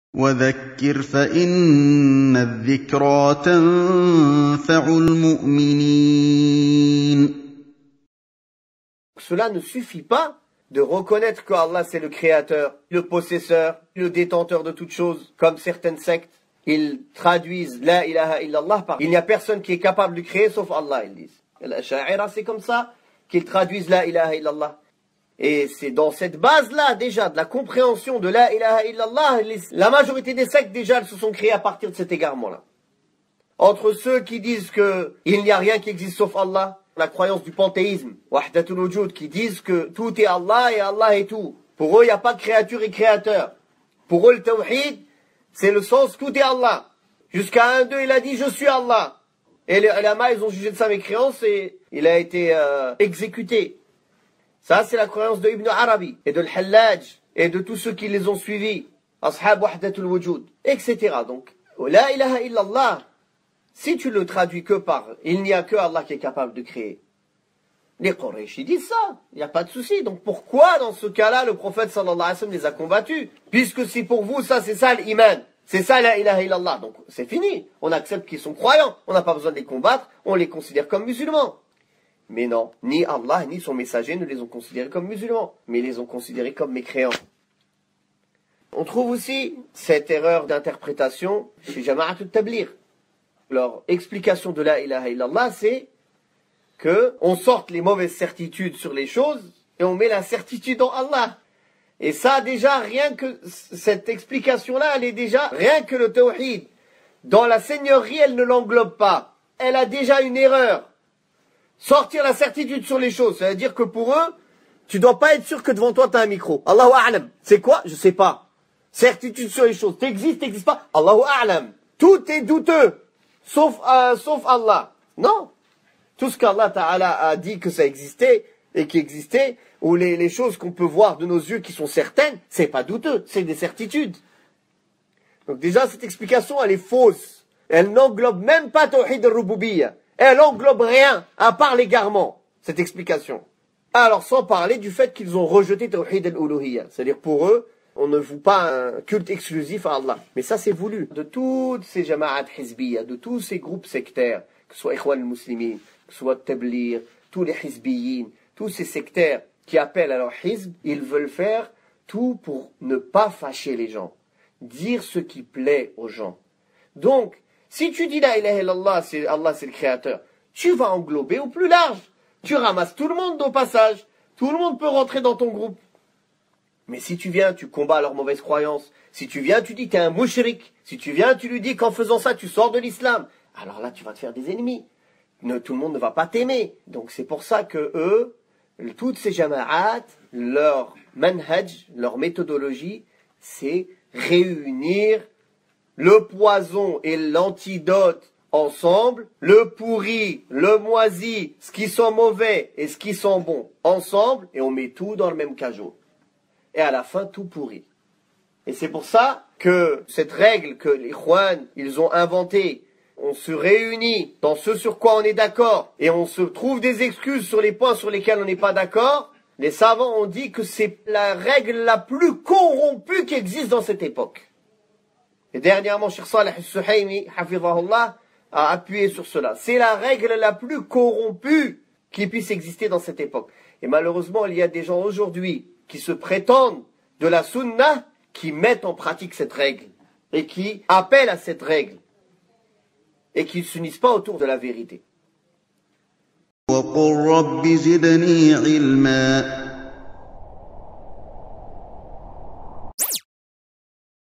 وَذَكِّرْ فَإِنَّ الذِّكْرَىٰ تَنفَعُ الْمُؤْمِنِينَ. Cela ne suffit pas de reconnaître que Allah c'est le créateur, le possesseur, le détenteur de toutes choses, comme certaines sectes. Ils traduisent la ilaha illallah par il n'y a personne qui est capable de créer sauf Allah, ils disent. L'Asha'ira c'est comme ça qu'ils traduisent la ilaha illallah. Et c'est dans cette base-là déjà de la compréhension de la ilaha illallah, la majorité des sectes déjà elles se sont créées à partir de cet égarement-là. Entre ceux qui disent que il n'y a rien qui existe sauf Allah, la croyance du panthéisme, wahdatul wujud, qui disent que tout est Allah et Allah est tout. Pour eux, il n'y a pas de créature et créateur. Pour eux, le tawhid, c'est le sens tout est Allah. Jusqu'à 1, 2, il a dit je suis Allah. Et les ulama, ils ont jugé de sa mécréance et il a été exécuté. Ça, c'est la croyance de Ibn Arabi et de Al-Hallaj et de tous ceux qui les ont suivis. Ashab wahdatul wujud, etc. Donc, la ilaha illallah, si tu le traduis que par il n'y a que Allah qui est capable de créer. Les Quraysh, ils disent ça, il n'y a pas de souci. Donc pourquoi dans ce cas-là le prophète sallallahu alayhi wa sallam les a combattus? Puisque si pour vous ça c'est ça l'iman, c'est ça la ilaha illallah. Donc c'est fini, on accepte qu'ils sont croyants, on n'a pas besoin de les combattre, on les considère comme musulmans. Mais non, ni Allah ni son messager ne les ont considérés comme musulmans, mais ils les ont considérés comme mécréants. On trouve aussi cette erreur d'interprétation chez Jama'at al-Tabligh. Leur explication de la ilaha illallah, c'est que on sorte les mauvaises certitudes sur les choses et on met la certitude en Allah. Et ça, déjà, rien que cette explication-là, elle est déjà, rien que le tawhid, dans la seigneurie, elle ne l'englobe pas. Elle a déjà une erreur. Sortir la certitude sur les choses, ça veut dire que pour eux, tu dois pas être sûr que devant toi, tu as un micro. Allahu a'lam. C'est quoi? Je sais pas. Certitude sur les choses. T'existes, t'existes pas? Allahu a'lam. Tout est douteux. Sauf Allah. Non. Tout ce qu'Allah Ta'ala a dit que ça existait et qui existait, ou les choses qu'on peut voir de nos yeux qui sont certaines, c'est pas douteux, c'est des certitudes. Donc déjà, cette explication, elle est fausse. Elle n'englobe même pas Tawhid al-Rububiyya. Elle englobe rien, à part l'égarement, cette explication. Alors, sans parler du fait qu'ils ont rejeté Tawhid al-Uluhiyya. C'est-à-dire, pour eux, on ne voue pas un culte exclusif à Allah. Mais ça, c'est voulu. De toutes ces jama'at hizbiyya, de tous ces groupes sectaires, que ce soit Ikhwan al-Muslimin, que ce soit Tabligh, tous les hizbiyin, tous ces sectaires qui appellent à leur hizb, ils veulent faire tout pour ne pas fâcher les gens. Dire ce qui plaît aux gens. Donc, si tu dis la ilaha illallah, Allah c'est le créateur, tu vas englober au plus large. Tu ramasses tout le monde au passage. Tout le monde peut rentrer dans ton groupe. Mais si tu viens, tu combats leurs mauvaises croyances. Si tu viens, tu dis que tu es un mouchrik. Si tu viens, tu lui dis qu'en faisant ça, tu sors de l'islam. Alors là, tu vas te faire des ennemis. Tout le monde ne va pas t'aimer. Donc c'est pour ça que eux, toutes ces jama'at, leur manhaj, leur méthodologie, c'est réunir le poison et l'antidote ensemble, le pourri, le moisi, ce qui sent mauvais et ce qui sent bon ensemble, et on met tout dans le même cajot. Et à la fin, tout pourrit. Et c'est pour ça que cette règle que les Ikhwan, ils ont inventée, on se réunit dans ce sur quoi on est d'accord, et on se trouve des excuses sur les points sur lesquels on n'est pas d'accord, les savants ont dit que c'est la règle la plus corrompue qui existe dans cette époque. Et dernièrement, Cheikh Saleh al-Suhaymi, hafidhahullah, a appuyé sur cela. C'est la règle la plus corrompue qui puisse exister dans cette époque. Et malheureusement, il y a des gens aujourd'hui qui se prétendent de la sunnah, qui mettent en pratique cette règle, et qui appellent à cette règle, et qui ne s'unissent pas autour de la vérité. وَقُلْ رَبِّ زِدْنِي عِلْمًا